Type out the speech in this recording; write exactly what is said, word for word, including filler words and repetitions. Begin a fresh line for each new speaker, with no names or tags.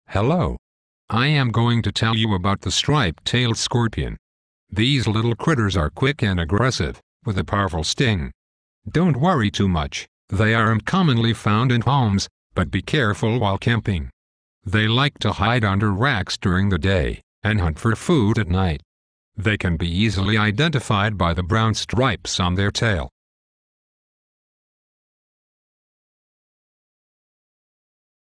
Hello. I am going to tell you about the striped-tailed scorpion. These little critters are quick and aggressive, with a powerful sting. Don't worry too much, they aren't commonly found in homes, but be careful while camping. They like to hide under racks during the day, and hunt for food at night. They can be easily identified by the brown stripes on their tail.